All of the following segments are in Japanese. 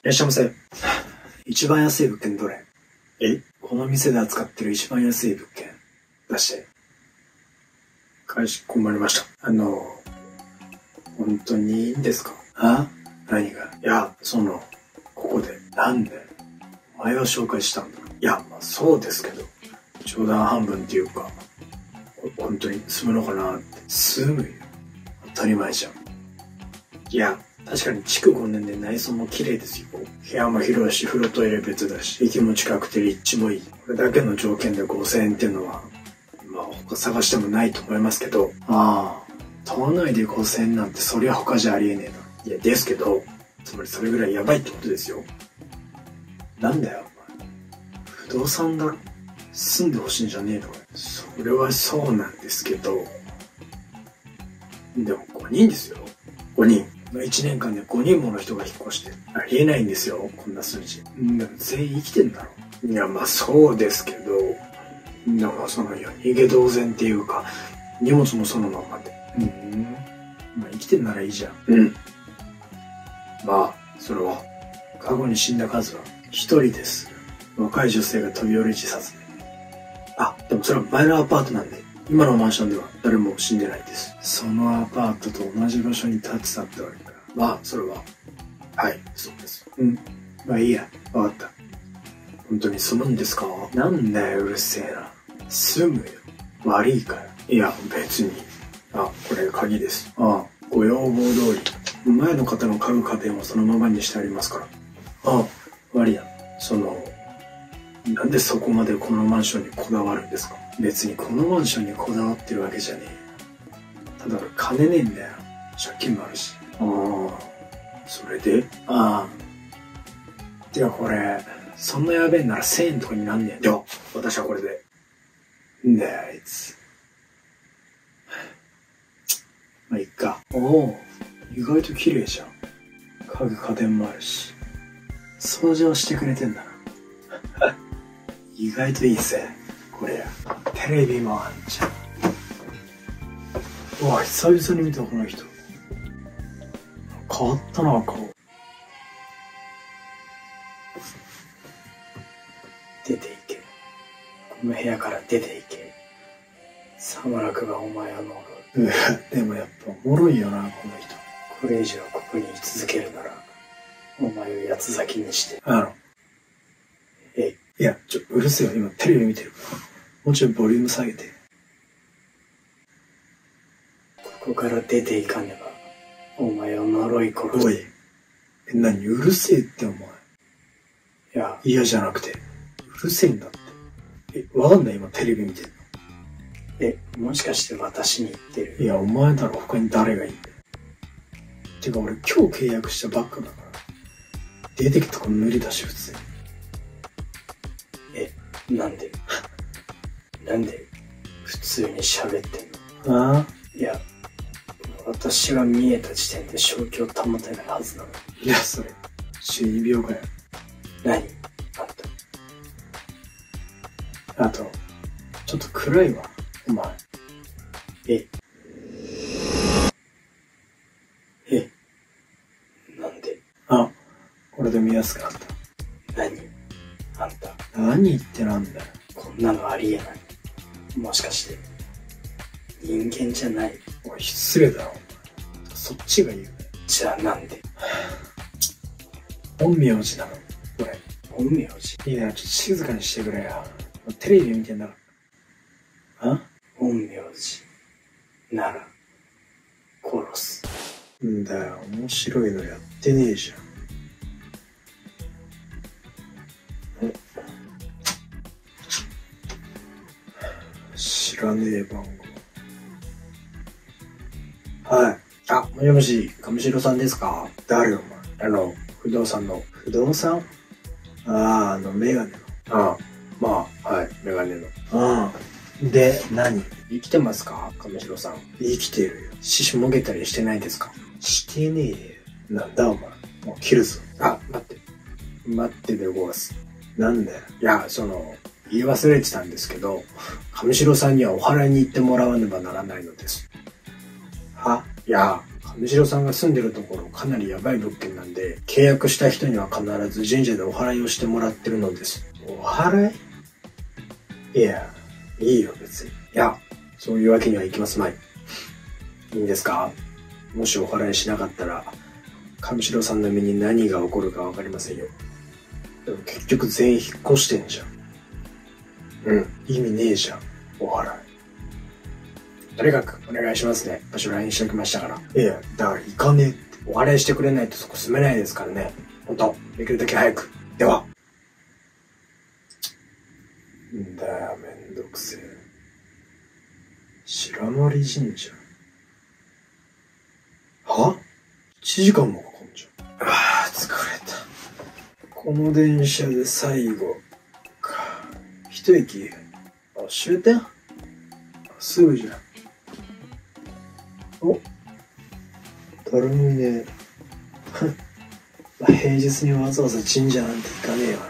らっしゃいませ。一番安い物件どれ？この店で扱ってる一番安い物件出して。かしこまりました。本当にいいんですか？何が？いや、ここで。なんで？お前を紹介したんだろ。いや、まあそうですけど、冗談半分っていうか、本当に住むのかなって。住むよ。当たり前じゃん。いや、確かに築5年で内装も綺麗ですよ。部屋も広いし、風呂トイレ別だし、駅も近くて立地もいい。これだけの条件で5000円っていうのは、まあ他探してもないと思いますけど、都内で5000円なんてそりゃ他じゃありえねえな。いや、ですけど、つまりそれぐらいやばいってことですよ。なんだよ、お前。不動産だろ？住んでほしいんじゃねえの？それはそうなんですけど、でも5人ですよ。5人。1年間で5人もの人が引っ越して。ありえないんですよ、こんな数字。でも全員生きてんだろ。いや、まあそうですけど、でも夜逃げ同然っていうか、荷物もそのままで。まあ生きてんならいいじゃん。まあ、それは、過去に死んだ数は1人です。若い女性が飛び降り自殺で。でもそれは前のアパートなんで、今のマンションでは誰も死んでないです。そのアパートと同じ場所に立ち去っておるから。まあ、それは、はい、そうです。まあいいや、わかった。本当に住むんですか？なんだよ、うるせえな。住むよ。悪いから。いや、別に。これ鍵です。ご要望通り。前の方の家具家電をそのままにしてありますから。悪いな。なんでそこまでこのマンションにこだわるんですか？別にこのマンションにこだわってるわけじゃねえ。ただ金ねえんだよ。借金もあるし。それで？てかこれ、そんなやべえなら1000円とかになんねえ。いや、私はこれで。んだよ、あいつ。まあ、いっか。意外と綺麗じゃん。家具家電もあるし。掃除をしてくれてんだな。意外といいぜ、これ。テレビもあんじゃん。久々に見たこの人。変わったな、顔。出ていけ。この部屋から出ていけ。サマラクがお前を呪う。でもやっぱおもろいよな、この人。これ以上ここに居続けるなら、お前を八つ裂きにして。いや、うるせえよ、今テレビ見てるから。もうちょいボリューム下げて。ここから出ていかねば、お前を呪い殺す。おい。何、うるせえってお前。嫌じゃなくて、うるせえんだって。わかんない？今テレビ見てるの。もしかして私に言ってる？いや、お前だろ、他に誰がいいんだよ。てか俺今日契約したばっかだから。出てきた子無理だし、普通に。なんで普通に喋ってんの？いや、私が見えた時点で正気を保てないはずなの。いや、それ、中二病かよ。何？あと、ちょっと暗いわ、お前。なんで？これで見やすくなった。何？あんた。何ってなんだよ。こんなのありえない。もしかして、人間じゃない？おい、失礼だろ、お前。そっちが言うね。じゃあなんで？陰陽師なの、これ。陰陽師？いいね、ちょっと静かにしてくれよ。テレビ見てんだから。陰陽師なら、殺す。んだよ、面白いのやってねえじゃん。知らねえ番号。はい。もしもし、上白さんですか？誰お前？不動産の。不動産？メガネの。まあ、はい、メガネの。で、何？生きてますか？上白さん。生きてるよ。獅子もげたりしてないですか？してねえよ。なんだお前。もう切るぞ。待ってでごわす。なんだよ。いや、言い忘れてたんですけど、上白さんにはお祓いに行ってもらわねばならないのです。いや、 上白さんが住んでるところかなりヤバい物件なんで、契約した人には必ず神社でお祓いをしてもらってるのです。お祓い？いや、いいよ別に。いや、そういうわけにはいきますまい。いいんですか？もしお祓いしなかったら、上白さんの身に何が起こるかわかりませんよ。でも結局全員引っ越してんじゃん。意味ねえじゃん、お祓い。とにかくお願いしますね。場所 LINE しておきましたから。いや、だから行かねえって。お祓いしてくれないとそこ住めないですからね。ほんと、できるだけ早く。では。んだよ、めんどくせえ。白森神社。は？ 1 時間もかかんじゃん。疲れた。この電車で最後か。一駅。終点？すぐじゃん。お、誰もいねえ。平日にわざわざ神社なんて行かねえよな。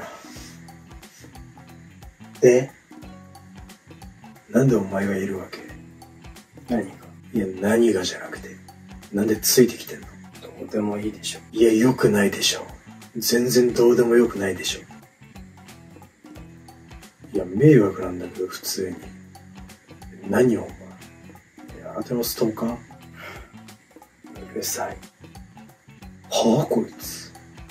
で、なんでお前がいるわけ？何が？いや、何がじゃなくて、なんでついてきてんの？どうでもいいでしょ。いや、良くないでしょ。全然どうでもよくないでしょ。いや、迷惑なんだけど、普通に。何をお前。あなたのストーカー？うるさい。はあ、こいつ。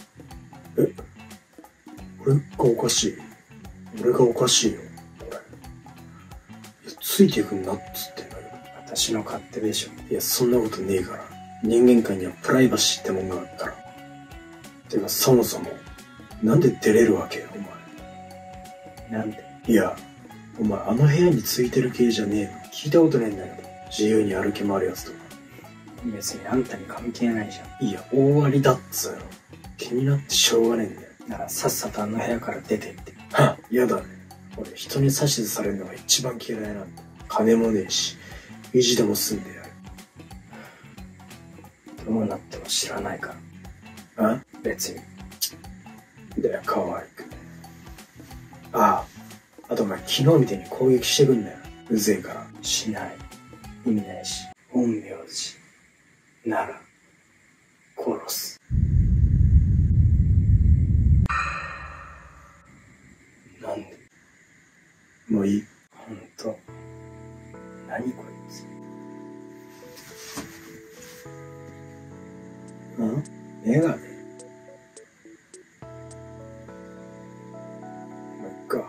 俺がおかしい。俺がおかしいよ。俺。ついていくんなっつってんだけど。私の勝手でしょ。いや、そんなことねえから。人間界にはプライバシーってもんがあるから。てか、そもそも、なんで出れるわけよ、お前。なんで？いや、お前あの部屋についてる系じゃねえの？聞いたことないんだけど。自由に歩き回るやつとか。別にあんたに関係ないじゃん。いや、大ありだっつうの。気になってしょうがねえんだよ。ならさっさとあの部屋から出てって。はっ、やだね。俺人に指図されるのが一番嫌いなんだ。金もねえし、意地でも済んでやる。どうなっても知らないから。別に。だよ、可愛く。あとお前昨日みたいに攻撃してくんだよ。うぜえから。しない。意味ないし。陰陽師。なら、殺す。なんで？もういい。ほんと。何こいつ。メガネ？もういっか。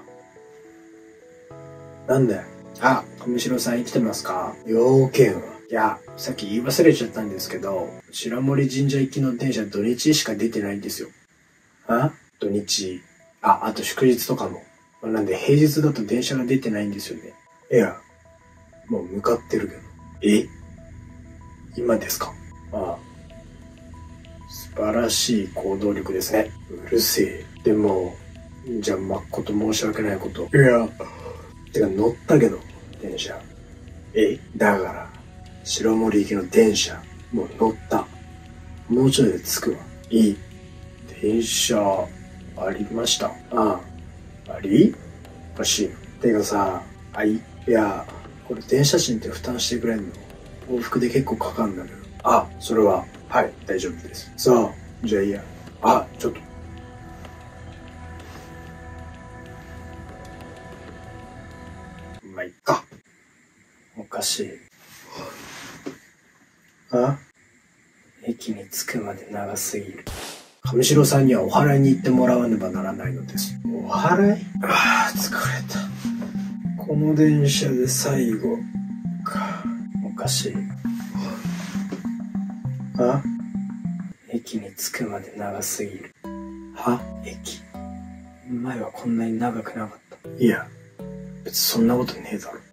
なんだよ。上白さん生きてますか？要件は。いや、さっき言い忘れちゃったんですけど、白森神社行きの電車土日しか出てないんですよ。土日。あと祝日とかも。なんで平日だと電車が出てないんですよね。いや、もう向かってるけど。今ですか？素晴らしい行動力ですね。うるせえ。でも、じゃあまっこと申し訳ないこと。いや、てか乗ったけど、電車。だから、白森行きの電車、もう乗った。もうちょいで着くわ。電車、ありました。あり？おかしい。てかさ、いや、これ電車賃って負担してくれんの？往復で結構かかんだけど。それは、はい、大丈夫です。さあ、じゃあいいや。ちょっと。まあ、いっか。おかしい。駅に着くまで長すぎる。上白さんにはお祓いに行ってもらわねばならないのです。お祓い？疲れた。この電車で最後か。おかしい。駅に着くまで長すぎる。駅？前はこんなに長くなかった。いや、別にそんなことねえだろ。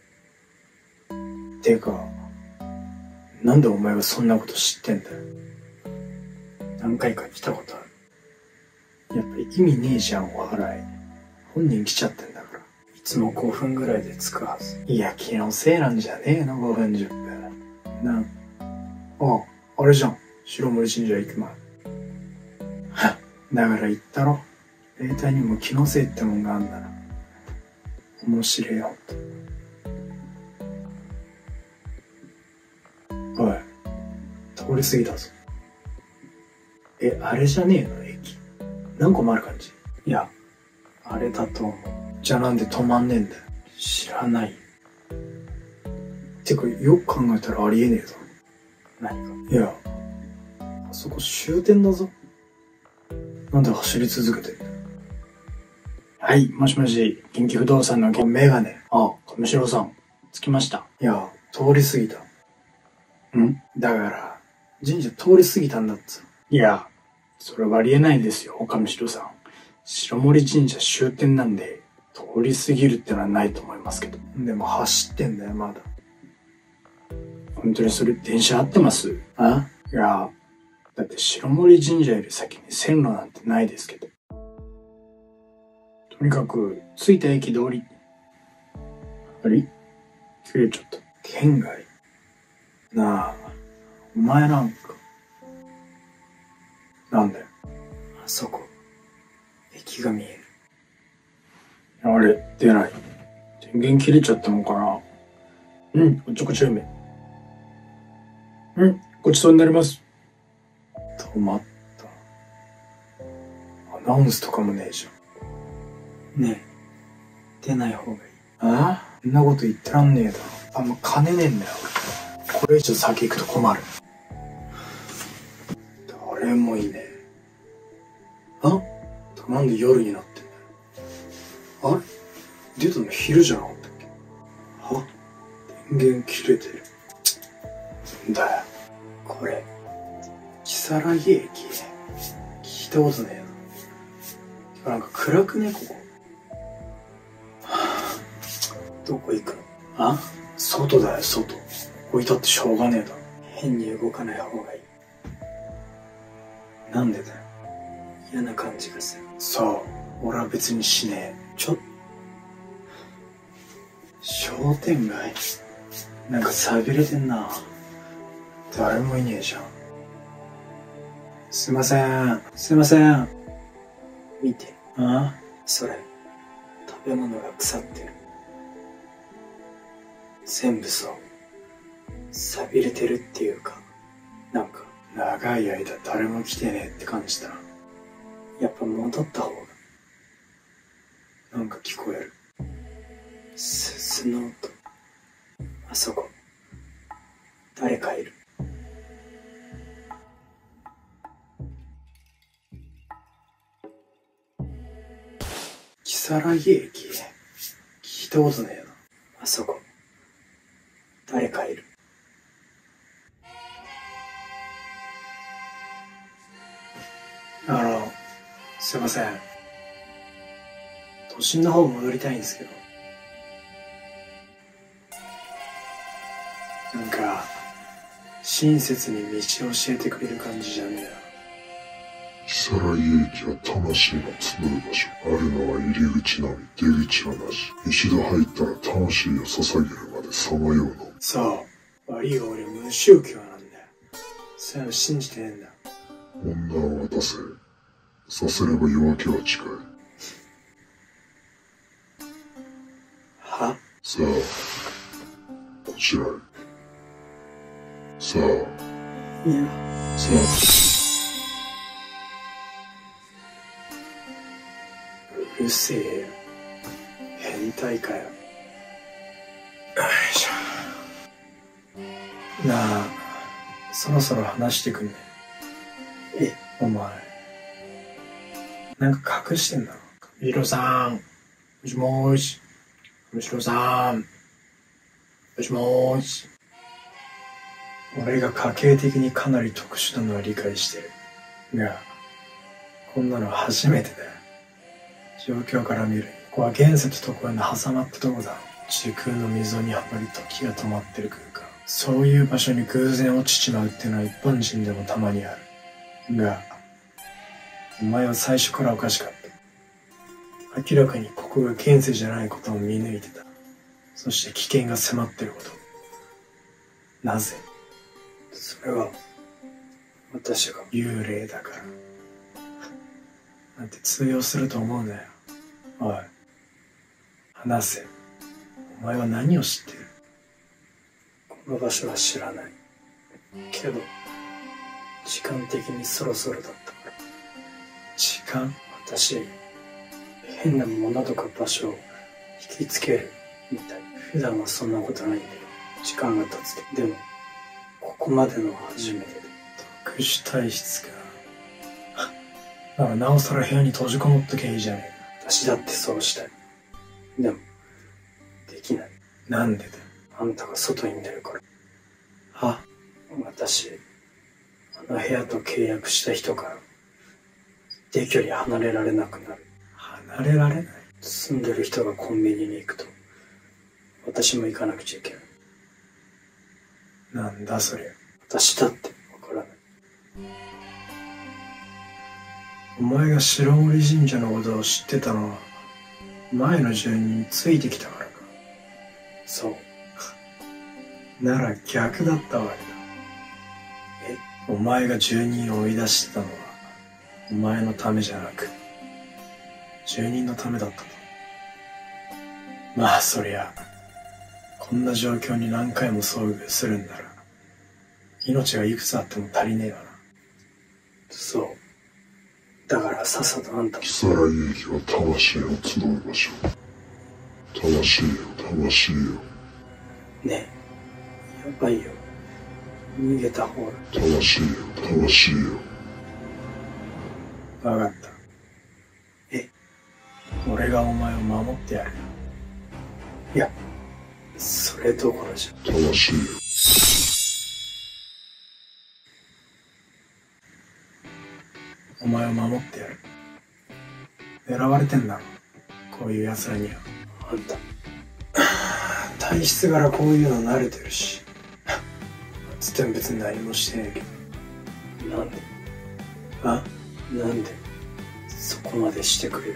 てか、なんでお前がそんなこと知ってんだよ。何回か来たことある。やっぱり意味ねえじゃん、お祓い。本人来ちゃってんだから。いつも5分ぐらいで着くはず。いや、気のせいなんじゃねえの、5分10分。あれじゃん。白森神社行く前。だから言ったろ。霊体にも気のせいってもんがあんだな。面白いよ。おい、 通り過ぎたぞ。あれじゃねえの駅。何個もある感じ。いや、あれだと思う。じゃあなんで止まんねえんだよ。知らないよ。てか、よく考えたらありえねえぞ。何か。いや、あそこ終点だぞ。なんで走り続けてんだよ。はい、もしもし、近畿不動産のメガネ。あ、上白さん、着きました。いや、通り過ぎた。だから、神社通り過ぎたんだっつ。いや、それはありえないですよ、上白さん。白森神社終点なんで、通り過ぎるってのはないと思いますけど。でも走ってんだよ、まだ。本当にそれ電車合ってます？いや、だって白森神社より先に線路なんてないですけど。とにかく、着いた駅通り。あれ？切れちゃった。県外？なあ、お前なんか。なんだよ。あそこ、駅が見える。あれ、出ない。電源切れちゃったのかな。おっちょこちょいめ。ごちそうになります。止まった。アナウンスとかもねえじゃん。ねえ、出ない方がいい。そんなこと言ってらんねえだろ。もう金ねえんだよ。これ以上先行くと困る。誰もいねえ。なんで夜になってんだよ。あれ？出たの昼じゃなかったっけ？電源切れてる。んだよ。これ、如月駅。聞いたことねえな。なんか暗くね、ここ。どこ行くの？外だよ、外。置いたってしょうがねえだろ。変に動かない方がいい。なんでだよ。嫌な感じがする。そう、俺は別にしねえ。商店街？なんか寂れてんな。誰もいねえじゃん。すいません。見て。それ、食べ物が腐ってる。全部そう。寂れてるっていうか、なんか、長い間誰も来てねえって感じだ。やっぱ戻った方が。なんか聞こえる。鈴の音。あそこ。誰かいる。如月駅？聞いたことねえな。あそこ。誰かいる。すいません。都心の方戻りたいんですけど。なんか、親切に道を教えてくれる感じじゃねえな。 如月駅は魂の集う場所。あるのは入り口のみ、出口はなし。一度入ったら魂を捧げるまでさまようの。 そう。悪いが俺無宗教なんだよ。そういうの信じてねえんだ。 女を渡せ。させれば夜明けは近い。さあ、こちらへ。さあ。 いや。 さあ。うるせえよ。変態かよ。よいしょ。なあ、そろそろ話してくんね。お前。なんか隠してんだろ。上白さん。もしもーし。上白さん。もしもーし。俺が家系的にかなり特殊なのは理解してる。が、こんなの初めてだよ。状況から見るに、ここは現世と常世の挟まったとこだ。時空の溝にはまり時が止まってる空間。そういう場所に偶然落ちちまうっていうのは一般人でもたまにある。が、お前は最初からおかしかった。明らかにここが現世じゃないことを見抜いてた。そして危険が迫ってること。なぜ？それは、私が幽霊だから。なんて通用すると思うなよ。おい、話せ。お前は何を知ってる？この場所は知らない。けど、 時間的にそろそろだったから。時間？私、変なものとか場所を引きつけるみたい。普段はそんなことないんだけど、時間が経つと。でも、ここまでの初めてで。特殊体質か。だからなおさら部屋に閉じこもっときゃいいじゃねえか。私だってそうしたい。でも、できない。なんでだよ。あんたが外に出るから。は？私、あの部屋と契約した人から、一定距離離れられなくなる。離れられない？住んでる人がコンビニに行くと、私も行かなくちゃいけない。なんだそれ。私だってわからない。お前が白森神社のことを知ってたのは、前の住人についてきたからか。そう。なら逆だったわけだ。お前が住人を追い出してたのは、お前のためじゃなく、住人のためだったと。まあそりゃ、こんな状況に何回も遭遇するんなら、命がいくつあっても足りねえわな。そう。だからさっさとあんたも。 木更井駅は魂の集う場所。魂よ、魂よ。 ねえ、やばいよ。逃げた方が。 魂よ、魂よ。 わかった。俺がお前を守ってやるよ。いや、それどころじゃ。 魂よ。 お前を守ってやる。狙われてんだろ、こういう奴らには。あんた、体質柄こういうの慣れてるし。つっても別に何もしてねえけど。なんで？なんでそこまでしてくれる？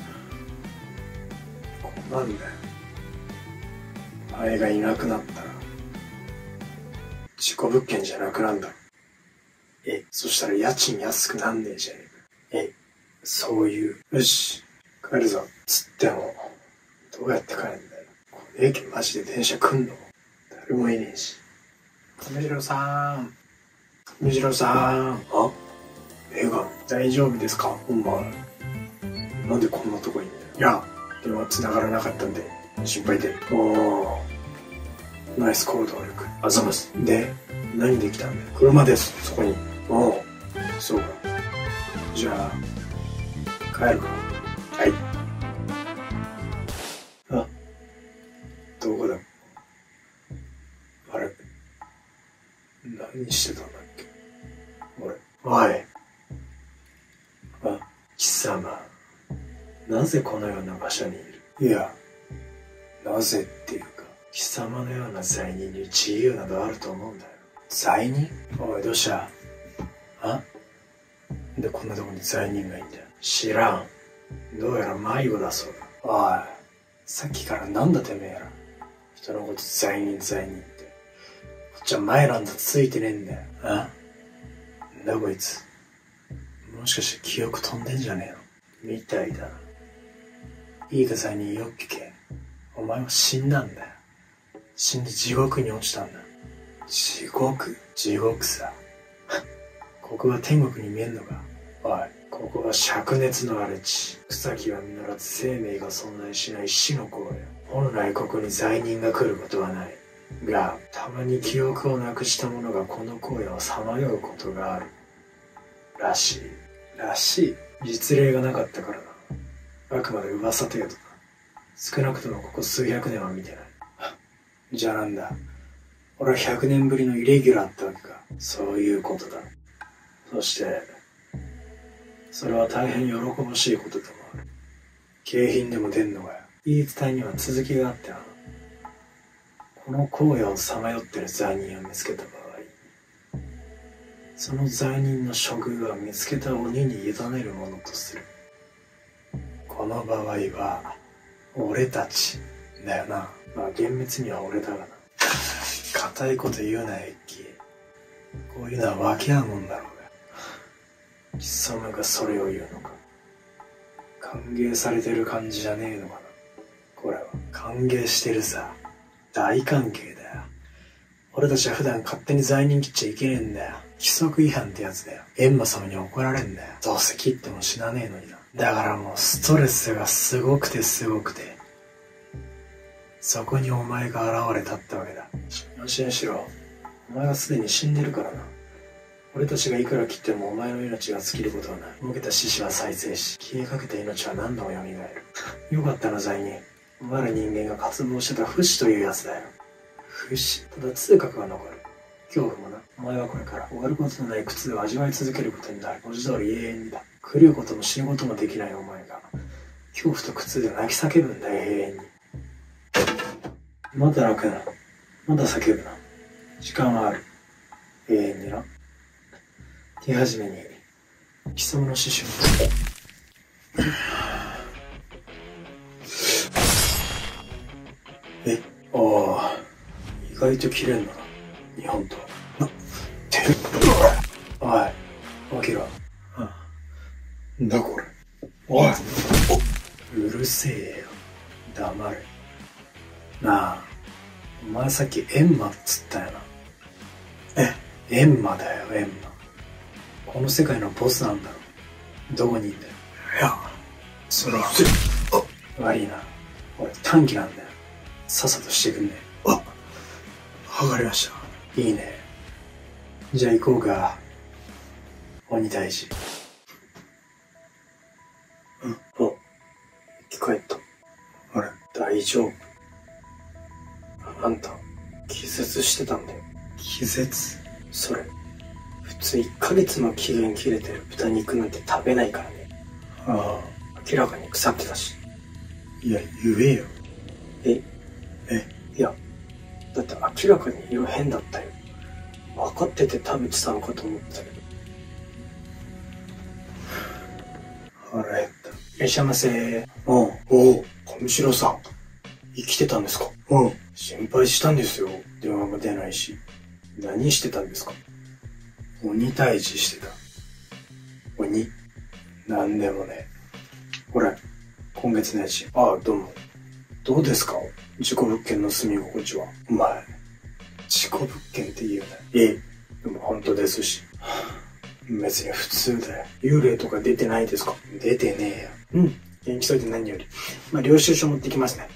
なんだよ。お前がいなくなったら事故物件じゃなくなんだろ。そしたら家賃安くなんねえじゃねえか。そういう。よし、帰るぞ。つってもどうやって帰るんだよ。この駅マジで電車来んの？誰もいねえし。亀次郎さん。亀次郎さん。映画大丈夫ですか？お前なんでこんなとこいんだよ。いや、電話繋がらなかったんで心配で。ナイス行動力。あざます。で、何で来たんだよ。車です、そこに。そうか。じゃあ帰るか。はい。どこだ。あれ、何してたんだっけ俺。おい。貴様、なぜこのような場所にいる？いや、なぜっていうか、貴様のような罪人に自由などあると思うんだよ。罪人？おい、どうした？でこんなとこに罪人がいんだよ。知らん。どうやら迷子だそうだ。おい、さっきからなんだてめえら。人のこと罪人って。こっちは前なんだついてねえんだよ。なんだこいつ。もしかして記憶飛んでんじゃねえの？みたいだな。いいか罪人よく聞け。お前は死んだんだよ。死んで地獄に落ちたんだ。地獄さ。ここは天国に見えんのか？おい、ここは灼熱の荒れ地。草木は実らず生命が存在しない死の荒野。本来ここに罪人が来ることはない。が、たまに記憶をなくした者がこの荒野をさまようことがある。らしい。実例がなかったからな。あくまで噂程度だ。少なくともここ数百年は見てない。じゃあなんだ。俺は100年ぶりのイレギュラーってわけか。そういうことだ。そして、それは大変喜ばしいことでもある。景品でも出んのがよ。言い伝えには続きがあってな。この荒野をさまよってる罪人を見つけた場合、その罪人の処遇は見つけた鬼に委ねるものとする。この場合は、俺たちだよな。まあ厳密には俺だがな。固いこと言うな、エッキー。こういうのは訳あるもんだろうが。貴様がそれを言うのか。歓迎されてる感じじゃねえのかな。これは歓迎してるさ。大歓迎だよ。俺たちは普段勝手に罪人切っちゃいけねえんだよ。 規則違反ってやつだよ。閻魔様に怒られんだよ。どうせ切っても死なねえのにな。だからもうストレスがすごくてすごくて。そこにお前が現れたってわけだ。安心しろ。お前はすでに死んでるからな。俺たちがいくら切ってもお前の命が尽きることはない。儲けた獅子は再生し、消えかけた命は何度も蘇る。よかったな、罪人。お前ら人間が渇望してた不死というやつだよ。不死。ただ痛覚が残る。恐怖もな。お前はこれから終わることのない苦痛を味わい続けることになる。文字通り永遠にだ。狂うことも死ぬこともできないお前が、恐怖と苦痛で泣き叫ぶんだよ、永遠に。まだ泣くな。まだ叫ぶな。時間はある。永遠にな。手始めに、貴様の師匠。ああ、意外と切れんだな。日本と。おい、起きろ。なんだこれ。おい。うるせえよ。黙れ。なあ、お前さっき閻魔っつったよな。閻魔だよ、閻魔。この世界のボスなんだろ。どこにいんだよ。いや、それは。悪いな。俺短期なんだよ。さっさとしてくんね。わかりました。いいね。じゃあ行こうか。鬼退治。生き返った。あれ、大丈夫？あんた、気絶してたんだよ。気絶？それ、普通1ヶ月の期限切れてる豚肉なんて食べないからね。ああ。明らかに腐ってたし。いや、言えよ。いや、だって明らかに色変だったよ。分かってて食べてたのかと思ってたけど。腹減った。いらっしゃいませ。おう、上白さん。生きてたんですか？心配したんですよ。電話も出ないし。何してたんですか？鬼退治してた。鬼？なんでもね。これ、今月の家賃。ああ、どうも。どうですか？事故物件の住み心地は。お前、事故物件って言うね。でも本当ですし。別に普通だよ。幽霊とか出てないですか？出てねえよ。元気そうで何より。領収書持ってきますね。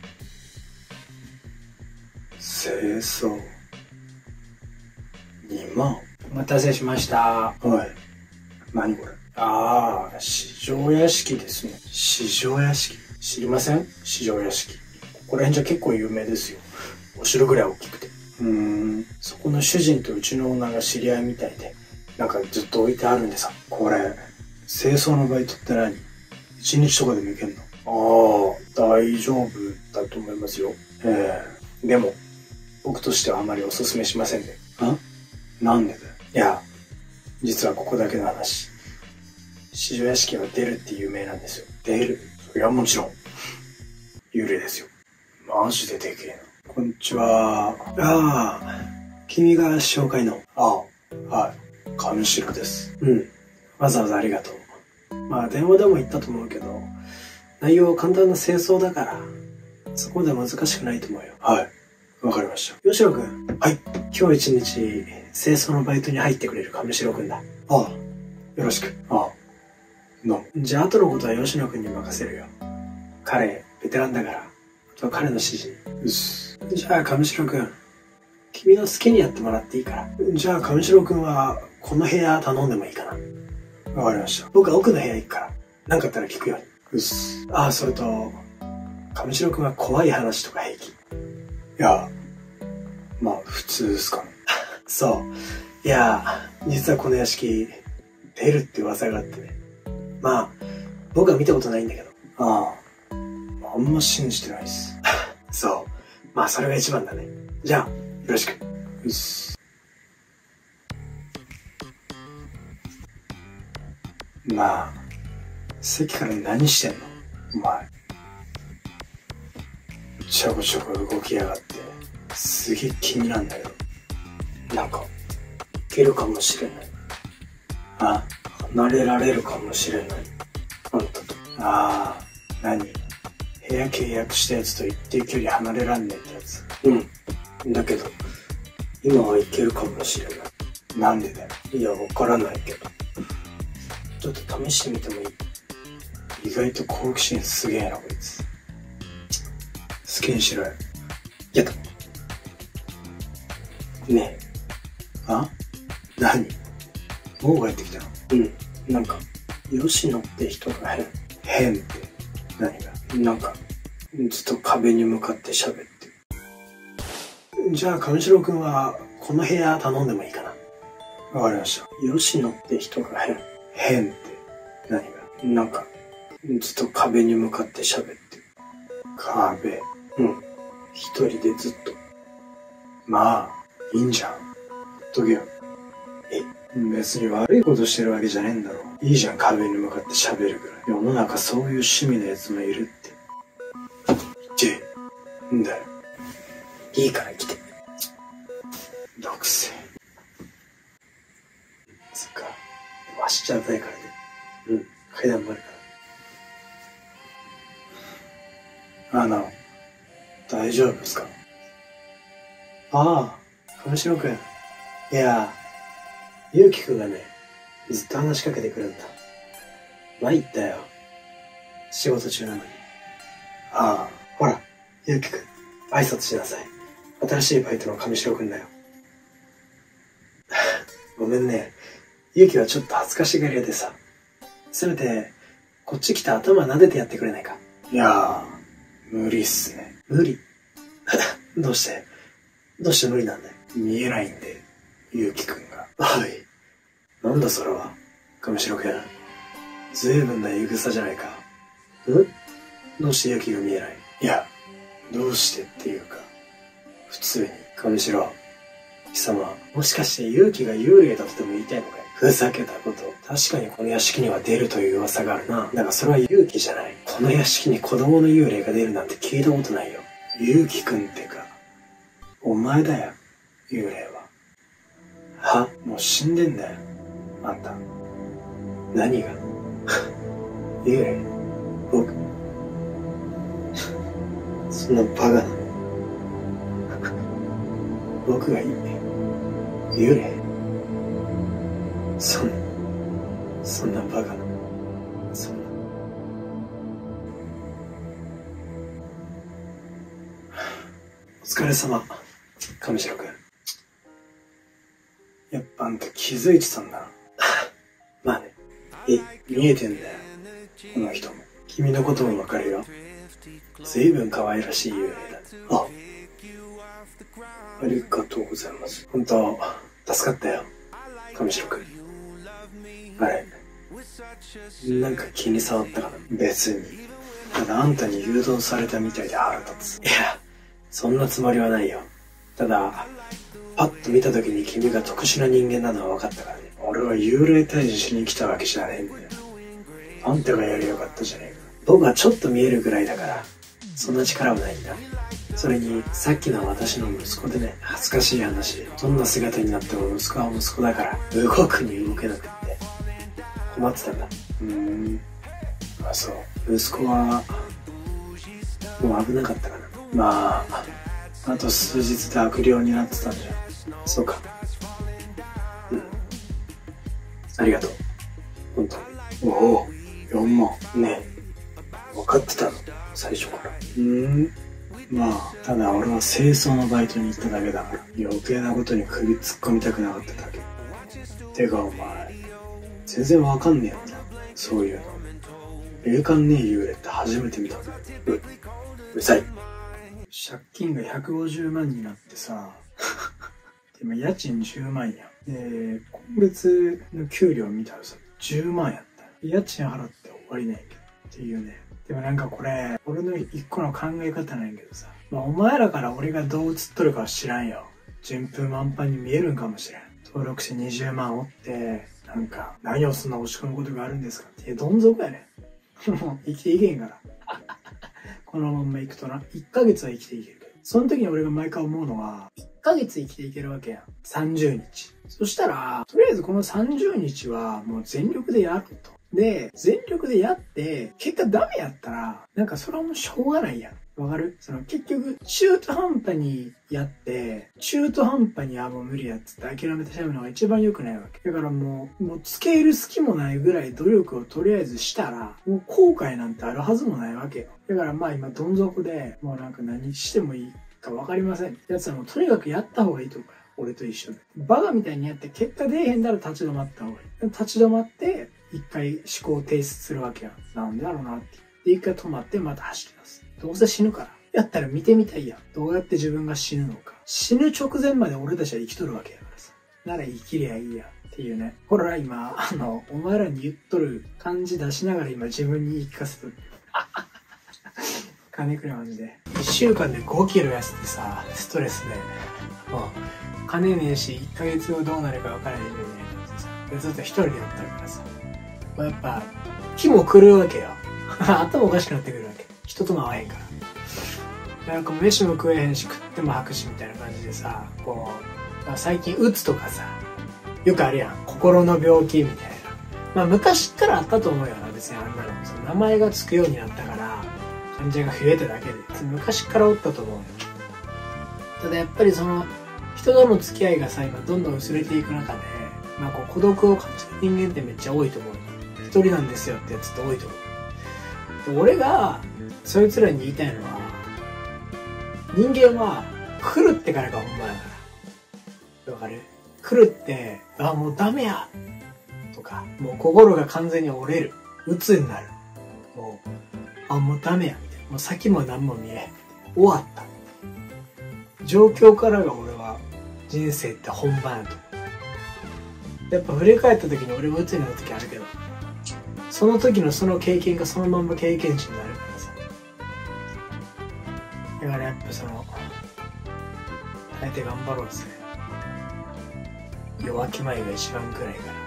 清掃。2万。お待たせしました。おい。何これ？ああ、四条屋敷ですね。四条屋敷？知りません？四条屋敷。ここら辺じゃ結構有名ですよ。お城ぐらい大きくて。そこの主人とうちのオーナーが知り合いみたいで、なんかずっと置いてあるんでさ。これ、清掃のバイトって何？1日とかでも行けんの？ああ、大丈夫だと思いますよ。でも、僕としてはあまりおすすめしませんね。なんでだよ。いや、実はここだけの話。四条屋敷は出るって有名なんですよ。出る？そりゃもちろん。幽霊ですよ。マジででけえな。こんにちは。君が紹介の。はい。上白です。わざわざありがとう。電話でも言ったと思うけど、内容は簡単な清掃だから、そこまで難しくないと思うよ。はい。わかりました。吉野くん。はい。今日一日、清掃のバイトに入ってくれる上白くんだ。よろしく。じゃあ後のことは吉野くんに任せるよ。彼、ベテランだから、あとは彼の指示に。じゃあ上白くん、君の好きにやってもらっていいから。じゃあ上白くんは、この部屋頼んでもいいかな。わかりました。僕は奥の部屋行くから、何かあったら聞くように。それと、上白くんは怖い話とか平気？いや、普通ですかね。そう。いや、実はこの屋敷、出るって噂があってね。僕は見たことないんだけど。あんま信じてないです。そう。それが一番だね。じゃあ、よろしく。席から何してんの？お前。ちょこちょこ動きやがって、すげえ気になんだけど。なんか、いけるかもしれない。離れられるかもしれない。あんたと。何？部屋契約したやつと一定距離離れらんねえってやつ。だけど、今はいけるかもしれない。 なんでだよ。いや、わからないけど。ちょっと試してみてもいい？意外と好奇心すげえな、こいつ。好きにしろよ。やった。ねえ。あ？何？もう帰ってきたの？うん。なんか、吉野って人が変って何が？なんか、ずっと壁に向かって喋ってる。じゃあ、上白くんは、この部屋頼んでもいいかな？わかりました。吉野って人が変って何が？なんか、ずっと壁に向かって喋ってる。壁。うん。一人でずっと。まあ、いいんじゃん。ほっとけよ。別に悪いことしてるわけじゃねえんだろ。いいじゃん、壁に向かって喋るぐらい。世の中そういう趣味のやつもいるって。んだよ。いいから来て。毒性。そっか。わしちゃうたいからね。うん。階段もあるから。大丈夫ですか？ああ、上白くん。いや、ゆうきくんがね、ずっと話しかけてくるんだ。参ったよ。仕事中なのに。ああ、ほら、ゆうきくん、挨拶しなさい。新しいバイトの上白くんだよ。ごめんね。ゆうきはちょっと恥ずかしがり屋でさ。せめて、こっち来て頭撫でてやってくれないか？いやー、無理っすね。無理？どうして無理なんだよ。見えないんで、ゆうきくんが。はい。なんだそれは、上白くん。ずいぶんな言い草じゃないか。どうしてゆうきが見えない？いや、どうしてっていうか、普通に、上白。貴様、もしかしてゆうきが幽霊だとでも言いたいのかい？ふざけたこと。確かにこの屋敷には出るという噂があるな。だがそれはゆうきじゃない。この屋敷に子供の幽霊が出るなんて聞いたことないよ。ゆうきくんってか、お前だよ、幽霊は。もう死んでんだよ、あんた。何が？幽霊？僕？そんなバカな。僕がいい。幽霊？そんなバカな。そんな。お疲れ様、上白くん。やっぱあんた気づいてたんだな。まあね。見えてんだよ。この人も。君のこともわかるよ。ずいぶん可愛らしい幽霊だ。ありがとうございます。本当、助かったよ。上白くん。あれ、なんか気に障ったかな？別に。ただあんたに誘導されたみたいで腹立つ。いや、そんなつもりはないよ。ただ、パッと見た時に君が特殊な人間なのは分かったからね。俺は幽霊退治しに来たわけじゃねえんだよ。あんたがやりゃよかったじゃねえか。僕はちょっと見えるぐらいだから、そんな力はないんだ。それに、さっきの私の息子でね、恥ずかしい話。どんな姿になっても息子は息子だから、動くに動けなくって、困ってたんだ。あ、そう。息子は、もう危なかったかな。まあ、あと数日で悪霊になってたんじゃ。そうか。ありがとう。本当に。おお、4万。ねえ、分かってたの？最初から。まあ、ただ俺は清掃のバイトに行っただけだから、余計なことに首突っ込みたくなかっただけ。てかお前、全然わかんねえよな、そういうの。霊感ねえ幽霊って初めて見たんだよ。うるさい。借金が150万になってさ、でも家賃10万や。今月の給料見たらさ、10万やった。家賃払って終わりないけど。っていうね。でもなんかこれ、俺の一個の考え方なんやけどさ。まあお前らから俺がどう映っとるかは知らんよ。順風満帆に見えるんかもしれん。登録者20万おって、なんか、何をそんな押し込むことがあるんですかって。どん底やねん。もう生きていけんから。このまんま行くとな。1ヶ月は生きていけるけど。その時に俺が毎回思うのは、1ヶ月生きていけるわけやん。30日。そしたら、とりあえずこの30日はもう全力でやると。で、全力でやって、結果ダメやったら、なんかそれはもうしょうがないやん。 わかる？結局、中途半端にやって、中途半端にもう無理やっつって諦めてしまうのが一番良くないわけ。だからもう付け入る隙もないぐらい努力をとりあえずしたら、もう後悔なんてあるはずもないわけよ。だからまあ今どん底で、もうなんか何してもいいかわかりません。やつはもうとにかくやった方がいいと思うよ。俺と一緒で。バカみたいにやって結果出えへんだら立ち止まった方がいい。立ち止まって、一回思考を停止するわけやん。なんでだろうなって。で、一回止まってまた走り出す。どうせ死ぬから。やったら見てみたいやん。どうやって自分が死ぬのか。死ぬ直前まで俺たちは生きとるわけやからさ。なら生きりゃいいやっていうね。ほら今、お前らに言っとる感じ出しながら今自分に言い聞かせとる。金くれマジで。1週間で5キロ痩せてさ、ストレスで。金ねえし、1ヶ月後どうなるか分からないみたいな感じでさ。でずっと一人でやってるからさ。やっぱ、気も狂うわけよ。頭おかしくなってくるわけ。人とも合わへんから。なんか飯も食えへんし、食っても吐くしみたいな感じでさ、最近うつとかさ、よくあるやん。心の病気みたいな。まあ昔からあったと思うよな、別にあんなの。その名前がつくようになったから、患者が増えただけで。昔からおったと思うよ。ただやっぱり人との付き合いがさ、今どんどん薄れていく中で、孤独を感じる人間ってめっちゃ多いと思う。一人なんですよってやつって多いと思う。で俺が、そいつらに言いたいのは、人間は来るってからが本番やから。わかる？来るって、もうダメやとか、もう心が完全に折れる。鬱になる。もうダメやみたいな。もう先も何も見えへん。終わった。状況からが俺は人生って本番やと思う。やっぱ振り返った時に俺も鬱になる時あるけど、その時のその経験がそのまんま経験値になるからさ。だからやっぱ耐えて頑張ろうぜ。弱気前が一番くらいから。